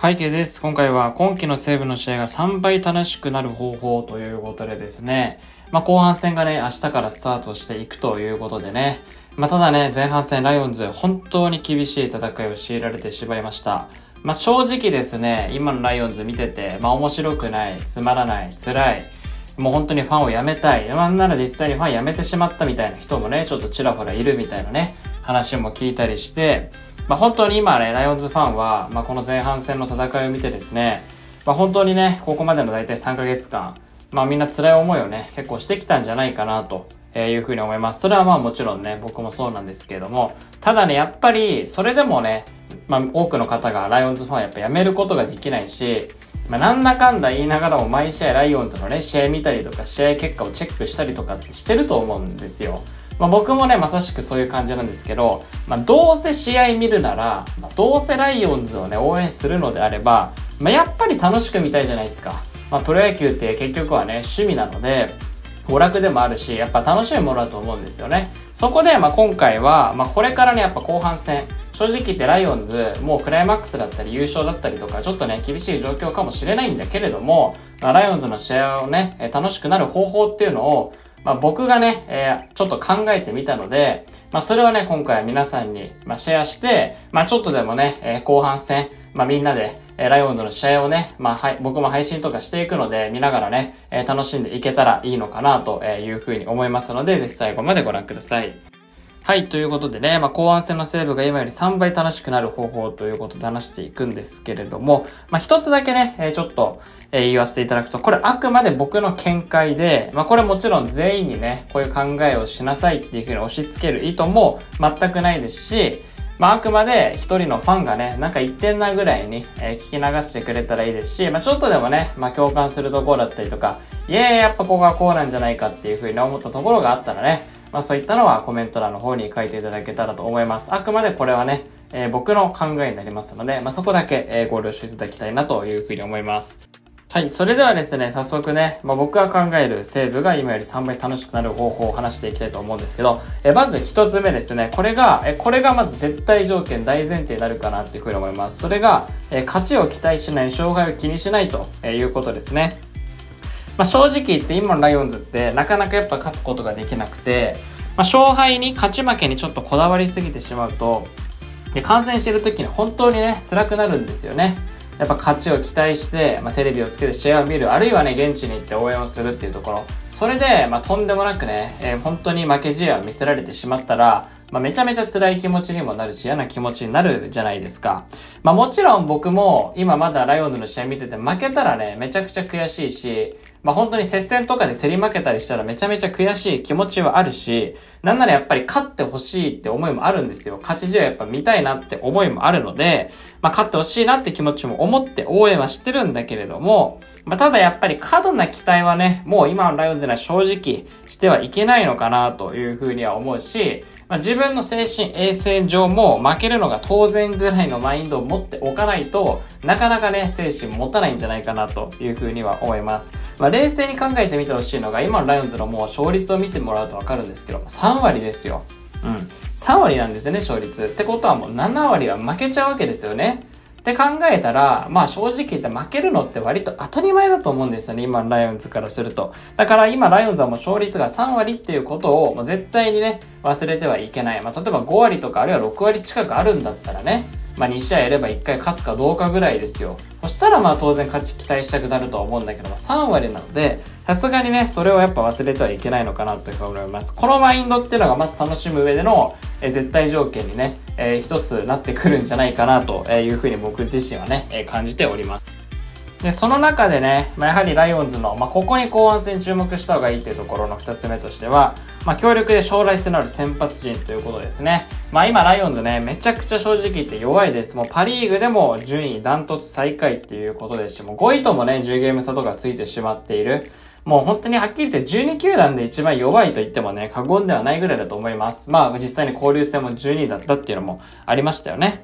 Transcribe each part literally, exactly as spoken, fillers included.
会計です。今回は今期の西武の試合がさんばい楽しくなる方法ということでですね、まあ後半戦がね、明日からスタートしていくということでね、まあただね、前半戦ライオンズ本当に厳しい戦いを強いられてしまいました。まあ正直ですね、今のライオンズ見てて、まあ面白くない、つまらない、辛い、もう本当にファンを辞めたい。なんなら実際にファン辞めてしまったみたいな人もね、ちょっとちらほらいるみたいなね、話も聞いたりして、まあ本当に今ね、ライオンズファンは、まあこの前半戦の戦いを見てですね、まあ本当にね、ここまでの大体さんかげつかん、まあみんな辛い思いをね、結構してきたんじゃないかなというふうに思います。それはまあもちろんね、僕もそうなんですけれども、ただね、やっぱりそれでもね、まあ多くの方がライオンズファンはやっぱ辞めることができないし、まあ、なんだかんだ言いながらも毎試合ライオンズのね、試合見たりとか試合結果をチェックしたりとかってしてると思うんですよ。まあ、僕もね、まさしくそういう感じなんですけど、まあ、どうせ試合見るなら、まあ、どうせライオンズをね、応援するのであれば、まあ、やっぱり楽しく見たいじゃないですか。まあ、プロ野球って結局はね、趣味なので、娯楽でもあるし、やっぱ楽しいものだと思うんですよね。そこで、まあ、今回は、まあ、これからね、やっぱ後半戦、正直言ってライオンズ、もうクライマックスだったり優勝だったりとか、ちょっとね、厳しい状況かもしれないんだけれども、まあ、ライオンズの試合をね、楽しくなる方法っていうのを、まあ、僕がね、えー、ちょっと考えてみたので、まあ、それをね、今回は皆さんに、まあ、シェアして、まあ、ちょっとでもね、えー、後半戦、まあ、みんなで、えー、ライオンズの試合をね、まあ、はい、僕も配信とかしていくので、見ながらね、えー、楽しんでいけたらいいのかなというふうに思いますので、ぜひ最後までご覧ください。はい、ということでね、まあ、後半戦の西武が今よりさんばい楽しくなる方法ということで話していくんですけれども、まあ、一つだけね、えー、ちょっと、えー、言わせていただくと、これあくまで僕の見解で、まあ、これもちろん全員にね、こういう考えをしなさいっていうふうに押し付ける意図も全くないですし、まあ、あくまで一人のファンがね、なんか言ってんなぐらいに、えー、聞き流してくれたらいいですし、まあ、ちょっとでもね、まあ、共感するところだったりとか、いやいや、やっぱここはこうなんじゃないかっていうふうに思ったところがあったらね、まあそういったのはコメント欄の方に書いていただけたらと思います。あくまでこれはね、えー、僕の考えになりますので、まあそこだけ、えー、ご了承いただきたいなというふうに思います。はい。それではですね、早速ね、まあ、僕が考える西武が今よりさんばい楽しくなる方法を話していきたいと思うんですけど、えまず一つ目ですね、これが、えこれがまず絶対条件、大前提になるかなっていうふうに思います。それが、え勝ちを期待しない、勝敗を気にしないということですね。まあ、正直言って今のライオンズってなかなかやっぱ勝つことができなくて、まあ、勝敗に勝ち負けにちょっとこだわりすぎてしまうと、で観戦してる時に本当にね、辛くなるんですよね。やっぱ勝ちを期待して、まあ、テレビをつけて試合を見る、あるいはね、現地に行って応援をするっていうところ。それで、まあ、とんでもなくね、えー、本当に負け試合を見せられてしまったら、まあ、めちゃめちゃ辛い気持ちにもなるし、嫌な気持ちになるじゃないですか。まあ、もちろん僕も今まだライオンズの試合見てて負けたらね、めちゃくちゃ悔しいし、まあ本当に接戦とかで競り負けたりしたらめちゃめちゃ悔しい気持ちはあるし、なんならやっぱり勝ってほしいって思いもあるんですよ。勝ち試合やっぱ見たいなって思いもあるので、まあ勝ってほしいなって気持ちも思って応援はしてるんだけれども、まあただやっぱり過度な期待はね、もう今のライオンズには正直してはいけないのかなというふうには思うし、まあ、自分の精神衛生上も負けるのが当然ぐらいのマインドを持っておかないとなかなかね精神持たないんじゃないかなというふうには思います。まあ、冷静に考えてみてほしいのが今のライオンズのもう勝率を見てもらうとわかるんですけどさんわりですよ。うん。さんわりなんですよね勝率。ってことはもうななわりは負けちゃうわけですよね。って考えたら、まあ正直言って負けるのって割と当たり前だと思うんですよね。今のライオンズからすると。だから今ライオンズはもう勝率がさんわりっていうことをもう絶対にね、忘れてはいけない。まあ例えばごわりとかあるいはろくわり近くあるんだったらね、まあに試合やればいっかい勝つかどうかぐらいですよ。そしたらまあ当然勝ち期待したくなるとは思うんだけども、さんわりなので、さすがにね、それをやっぱ忘れてはいけないのかなというふうに思います。このマインドっていうのがまず楽しむ上でのえ絶対条件にね、えー、一つなってくるんじゃないかなというふうに僕自身はね、えー、感じております。で、その中でね、まあ、やはりライオンズの、まあ、ここに後半戦注目した方がいいというところの二つ目としては、まあ、強力で将来性のある先発陣ということですね。まあ、今ライオンズね、めちゃくちゃ正直言って弱いです。もうパリーグでも順位ダントツ最下位っていうことですし、もうごいともね、じゅうゲーム差とかついてしまっている。もう本当にはっきり言ってじゅうに球団で一番弱いと言ってもね、過言ではないぐらいだと思います。まあ実際に交流戦もじゅうにいだったっていうのもありましたよね。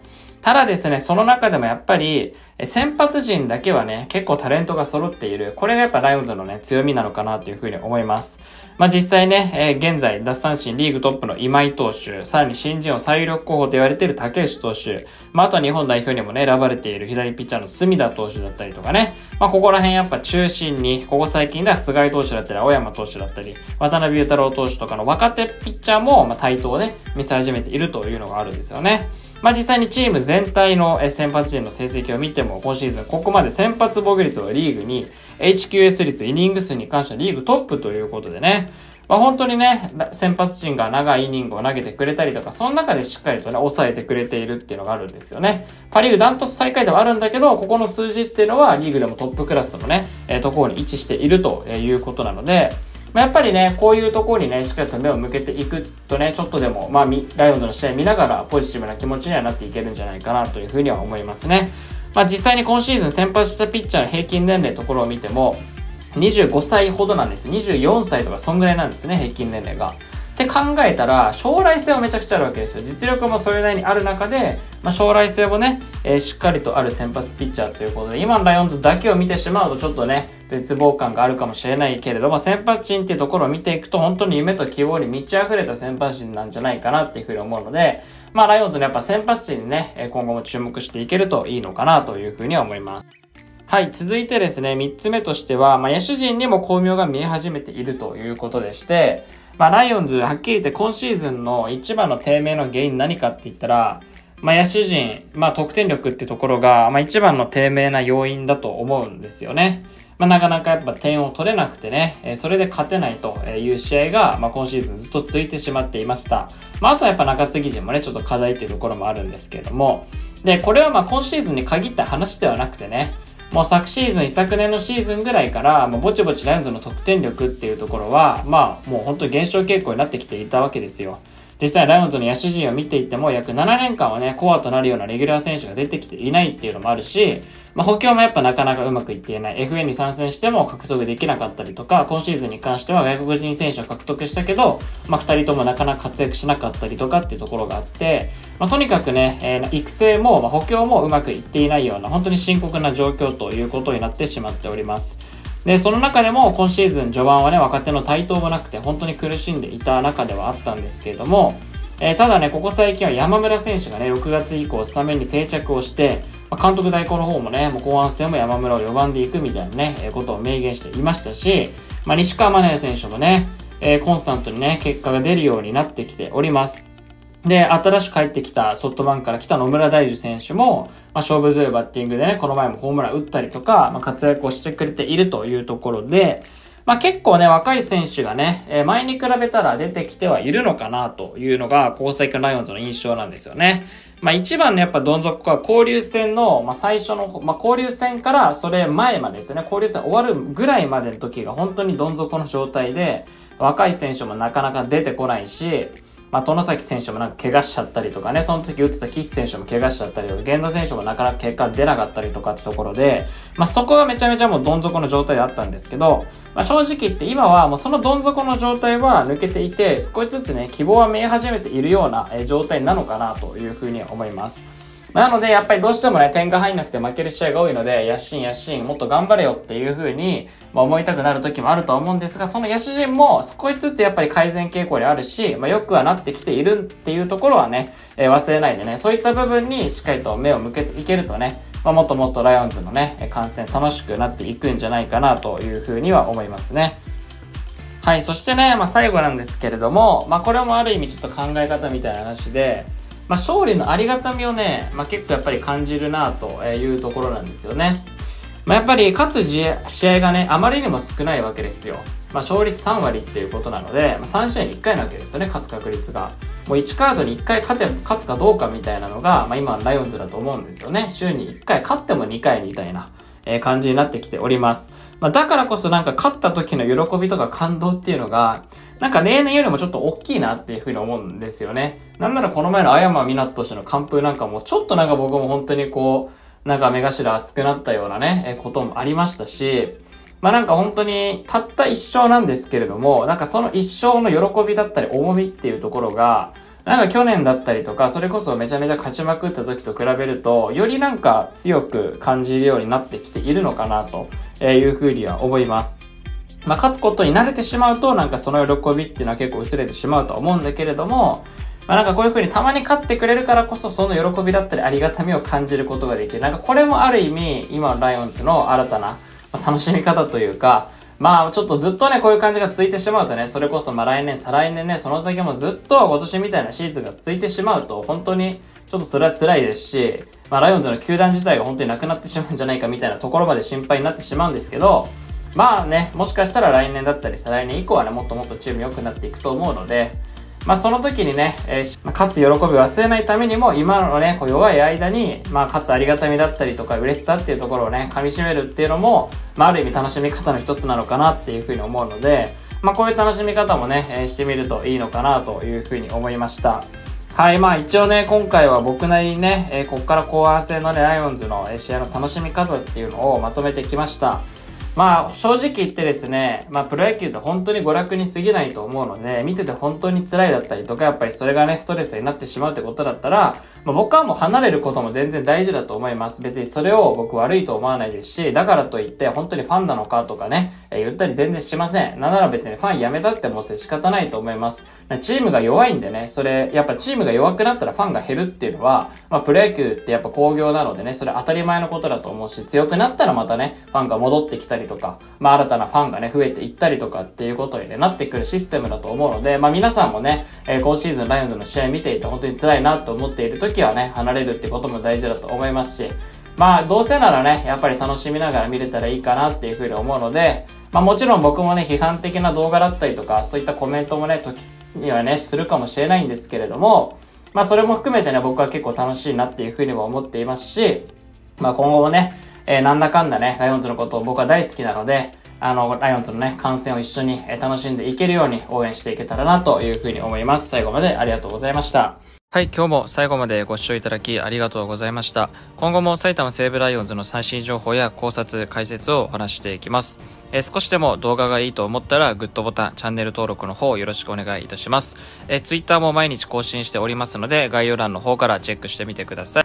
ただですね、その中でもやっぱり、先発陣だけはね、結構タレントが揃っている。これがやっぱライオンズのね、強みなのかなというふうに思います。まあ実際ね、えー、現在奪三振リーグトップの今井投手、さらに新人王最有力候補と言われている竹内投手、まああとは日本代表にもね、選ばれている左ピッチャーの隅田投手だったりとかね、まあここら辺やっぱ中心に、ここ最近では菅井投手だったり、青山投手だったり、渡辺裕太郎投手とかの若手ピッチャーも、まあ台頭で見せ始めているというのがあるんですよね。まあ実際にチーム全体の先発陣の成績を見ても、今シーズンここまで先発防御率はリーグに エイチキューエス 率、イニング数に関してはリーグトップということでね、まあ本当にね、先発陣が長いイニングを投げてくれたりとか、その中でしっかりとね、抑えてくれているっていうのがあるんですよね。パリーグダントツ最下位ではあるんだけど、ここの数字っていうのはリーグでもトップクラスのね、えー、ところに位置しているということなので、まあ、やっぱりね、こういうところにね、しっかりと目を向けていくとね、ちょっとでも、まあ、ライオンズの試合見ながらポジティブな気持ちにはなっていけるんじゃないかなというふうには思いますね。まあ、実際に今シーズン先発したピッチャーの平均年齢のところを見ても、にじゅうごさいほどなんです。にじゅうよんさいとかそんぐらいなんですね、平均年齢が。って考えたら、将来性はめちゃくちゃあるわけですよ。実力もそれなりにある中で、まあ、将来性もね、えー、しっかりとある先発ピッチャーということで、今のライオンズだけを見てしまうとちょっとね、絶望感があるかもしれないけれども、先発陣っていうところを見ていくと、本当に夢と希望に満ち溢れた先発陣なんじゃないかなっていうふうに思うので、まあ、ライオンズのやっぱ先発陣にね、今後も注目していけるといいのかなというふうには思います。はい、続いてですね、みっつめとしては、まあ、野手陣にも巧妙が見え始めているということでして、まあ、ライオンズ、はっきり言って今シーズンの一番の低迷の原因何かって言ったら、まあ、野手陣、まあ、得点力ってところが、まあ、一番の低迷な要因だと思うんですよね。まあ、なかなかやっぱ点を取れなくてね、それで勝てないという試合が、まあ、今シーズンずっと続いてしまっていました。まあ、あとはやっぱ中継ぎ陣もね、ちょっと課題っていうところもあるんですけれども、で、これはまあ今シーズンに限った話ではなくてね、もう昨シーズン、一昨年のシーズンぐらいから、もうぼちぼちライオンズの得点力っていうところは、まあもう本当に減少傾向になってきていたわけですよ。実際ライオンズの野手陣を見ていても約ななねんかんはね、コアとなるようなレギュラー選手が出てきていないっていうのもあるし、まあ、補強もやっぱなかなかうまくいっていない。エフエー に参戦しても獲得できなかったりとか、今シーズンに関しては外国人選手を獲得したけど、まあ、ふたりともなかなか活躍しなかったりとかっていうところがあって、まあ、とにかくね、えー、育成も、まあ、補強もうまくいっていないような、本当に深刻な状況ということになってしまっております。で、その中でも今シーズン序盤はね、若手の台頭もなくて本当に苦しんでいた中ではあったんですけれども、えー、ただね、ここ最近は山村選手がね、ろくがつ以降スタメンに定着をして、まあ、監督代行の方もね、もう後半戦も山村をよばんでいくみたいなね、えー、ことを明言していましたし、まあ、西川真也選手もね、えー、コンスタントにね、結果が出るようになってきております。で、新しく帰ってきたソフトバンクから来た野村大樹選手も、まあ、勝負強いバッティングでね、この前もホームラン打ったりとか、まあ、活躍をしてくれているというところで、まあ結構ね、若い選手がね、えー、前に比べたら出てきてはいるのかなというのが、ここ最近のライオンズの印象なんですよね。まあ一番のやっぱどん底は交流戦の、まあ最初の、まあ交流戦からそれ前までですよね、交流戦終わるぐらいまでの時が本当にどん底の状態で、若い選手もなかなか出てこないし、まあ、外崎選手もなんか怪我しちゃったりとかね、その時打ってた岸選手も怪我しちゃったりとか、源田選手もなかなか結果出なかったりとかってところで、まあ、そこがめちゃめちゃもうどん底の状態だったんですけど、まあ、正直言って今はもうそのどん底の状態は抜けていて、少しずつね、希望は見え始めているような状態なのかなというふうに思います。なので、やっぱりどうしてもね、点が入んなくて負ける試合が多いので、野心野心、もっと頑張れよっていう風に、まあ、思いたくなる時もあると思うんですが、その野手陣も少しずつやっぱり改善傾向にあるし、まあ、よくはなってきているっていうところはね、えー、忘れないでね、そういった部分にしっかりと目を向けていけるとね、まあ、もっともっとライオンズのね、観戦楽しくなっていくんじゃないかなという風には思いますね。はい、そしてね、まあ、最後なんですけれども、まあ、これもある意味ちょっと考え方みたいな話で、まあ、勝利のありがたみをね、まあ、結構やっぱり感じるなというところなんですよね。まあ、やっぱり勝つ試合がね、あまりにも少ないわけですよ。まあ、勝率さんわりっていうことなので、まあ、さんしあいにいっかいなわけですよね、勝つ確率が。もういちカードにいっかい勝て、勝つかどうかみたいなのが、まあ、今のライオンズだと思うんですよね。週にいっかい勝ってもにかいみたいな感じになってきております。まあ、だからこそなんか勝った時の喜びとか感動っていうのが、なんか例年よりもちょっと大きいなっていうふうに思うんですよね。なんならこの前の青山みなと投手の完封なんかもちょっとなんか僕も本当にこう、なんか目頭熱くなったようなね、こともありましたし、まあなんか本当にたった一勝なんですけれども、なんかその一勝の喜びだったり重みっていうところが、 なんか去年だったりとか、それこそめちゃめちゃ勝ちまくった時と比べると、よりなんか強く感じるようになってきているのかなというふうには思います。まあ、勝つことに慣れてしまうと、なんかその喜びっていうのは結構薄れてしまうとは思うんだけれども、まあ、なんかこういう風にたまに勝ってくれるからこそ、その喜びだったりありがたみを感じることができる。なんかこれもある意味、今のライオンズの新たな楽しみ方というか、まあちょっとずっとね、こういう感じが続いてしまうとね、それこそまあ来年、再来年ね、その先もずっと今年みたいなシーズンが続いてしまうと、本当にちょっとそれは辛いですし、まあライオンズの球団自体が本当になくなってしまうんじゃないかみたいなところまで心配になってしまうんですけど、まあね、もしかしたら来年だったり再来年以降はね、もっともっとチーム良くなっていくと思うので、まあその時にね、えー、勝つ喜びを忘れないためにも、今のね、こう弱い間に、まあ勝つありがたみだったりとか嬉しさっていうところをね、噛み締めるっていうのも、まあある意味楽しみ方の一つなのかなっていうふうに思うので、まあこういう楽しみ方もね、えー、してみるといいのかなというふうに思いました。はい、まあ一応ね、今回は僕なりにね、えー、こっから後半戦のね、ライオンズの試合の楽しみ方っていうのをまとめてきました。まあ正直言ってですね、まあプロ野球って本当に娯楽に過ぎないと思うので、見てて本当に辛いだったりとか、やっぱりそれがね、ストレスになってしまうってことだったら、まあ、僕はもう離れることも全然大事だと思います。別にそれを僕悪いと思わないですし、だからといって本当にファンなのかとかね、えー、言ったり全然しません。なんなら別にファンやめたっても仕方ないと思います。チームが弱いんでね、それ、やっぱチームが弱くなったらファンが減るっていうのは、まあプロ野球ってやっぱ興行なのでね、それ当たり前のことだと思うし、強くなったらまたね、ファンが戻ってきたりとか、まあ新たなファンがね、増えていったりとかっていうことに、ね、なってくるシステムだと思うので、まあ皆さんもね、えー、今シーズンライオンズの試合見ていて本当に辛いなと思っている時はね、離れるってことも大事だと思いますし、まあどうせならね、やっぱり楽しみながら見れたらいいかなっていうふうに思うので、まあもちろん僕もね、批判的な動画だったりとか、そういったコメントもね、時にはね、するかもしれないんですけれども、まあそれも含めてね、僕は結構楽しいなっていうふうにも思っていますし、まあ今後もね、えー、なんだかんだね、ライオンズのことを僕は大好きなので、あの、ライオンズのね、観戦を一緒に楽しんでいけるように応援していけたらなというふうに思います。最後までありがとうございました。はい、今日も最後までご視聴いただきありがとうございました。今後も埼玉西武ライオンズの最新情報や考察、解説をお話していきます。えー、少しでも動画がいいと思ったらグッドボタン、チャンネル登録の方よろしくお願いいたします。えー、Twitter も毎日更新しておりますので概要欄の方からチェックしてみてください。